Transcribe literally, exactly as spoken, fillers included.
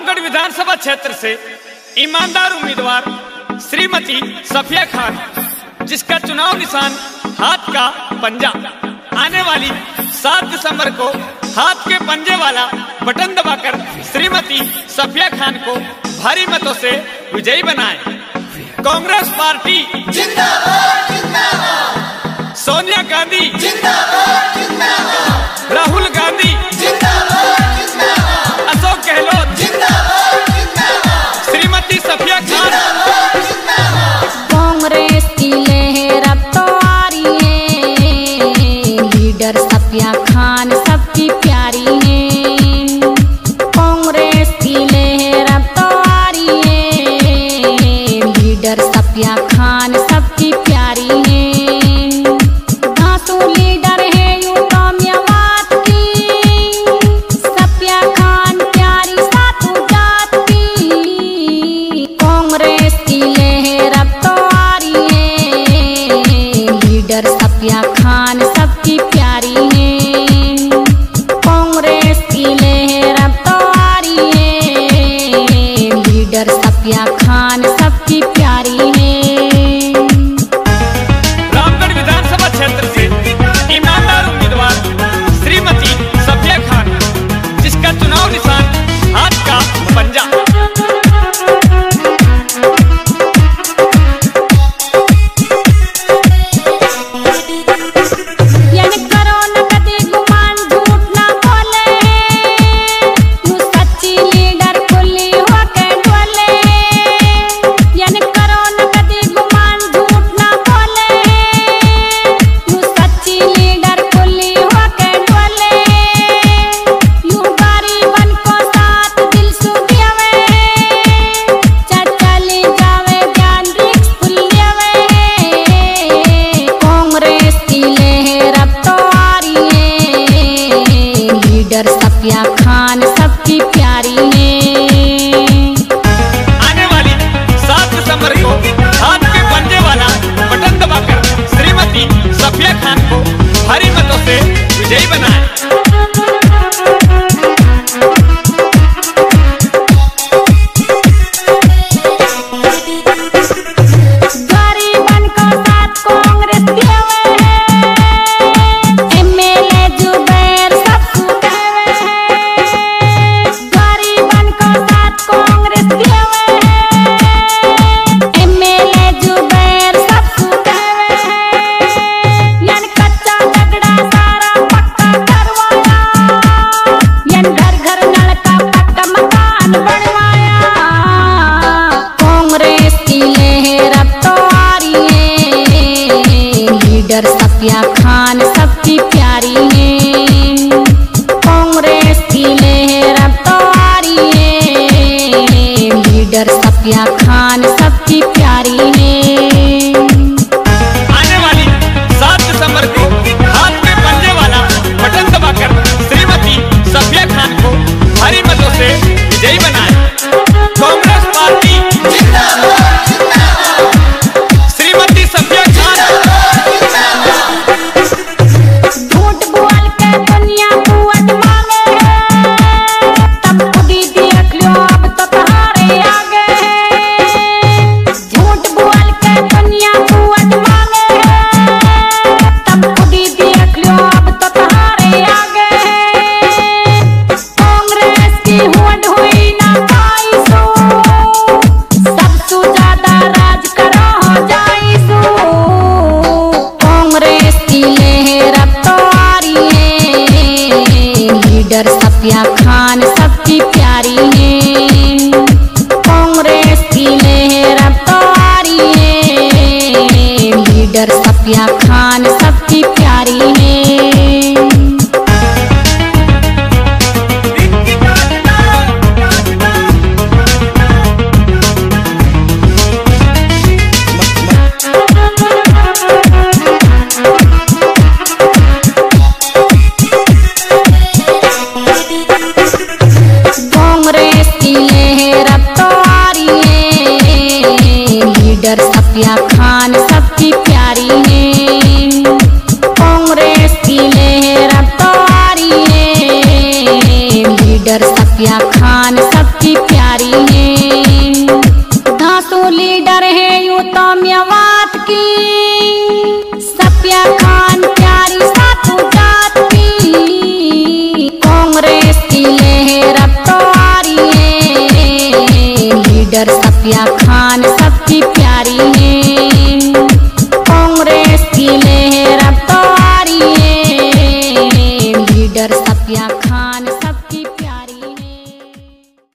रामगढ़ विधानसभा क्षेत्र से ईमानदार उम्मीदवार श्रीमती सफिया खान, जिसका चुनाव निशान हाथ का पंजा, आने वाली सात दिसंबर को हाथ के पंजे वाला बटन दबाकर श्रीमती सफिया खान को भारी मतों से विजयी बनाएं। कांग्रेस पार्टी जिंदाबाद जिंदाबाद, सोनिया गांधी जिंदाबाद जिंदाबाद, राहुल गांधी जिंदाबाद जिंदाबाद, अशोक गहलोत जिंदाबाद जिंदाबाद, श्रीमती सफिया खान। कांग्रेस की लहर अब तो आ रही है, लीडर सफिया खान सबकी प्यारी है। कांग्रेस की लहर अब तो आ रही है, लीडर सफिया खान सबकी प्यारी है। सफिया खान सबकी प्यारी है। कांग्रेस की लहर अब तो आ रही है, लीडर सफिया खान सबकी प्यारी है। रामगढ़ विधानसभा क्षेत्र से ईमानदार उम्मीदवार श्रीमती सफिया खान, जिसका चुनाव निशान हाथ का पंजा। सफिया खान सबकी प्यारी है। आने वाली सात दिसंबर को हाथ के पंजे वाला बटन दबाकर श्रीमती सफिया खान को भारी मतों से विजयी बनाएं। सफिया खान सबकी प्यारी है। कांग्रेस की लहर अब तो आ रही है, लीडर सफिया खान सबकी प्यारी है। आने वाली सात दिसंबर को हाथ के पंजे वाला बटन दबाकर श्रीमती सफिया खान को भारी मतों से विजयी बनाएं। कांग्रेस पार्टी जिंदाबाद जिंदाबाद, श्रीमती सफिया खान। सफिया खान सबकी प्यारी है। कांग्रेस की लहर अब तो आ रही है, लीडर सफिया खान सबकी प्यारी है। कांग्रेस की लहर अब तो आ रही है, लीडर सफिया खान सबकी प्यारी है। कांग्रेस की लहर अब तो आ रही है, लीडर सफिया खान सबकी प्यारी। सफिया खान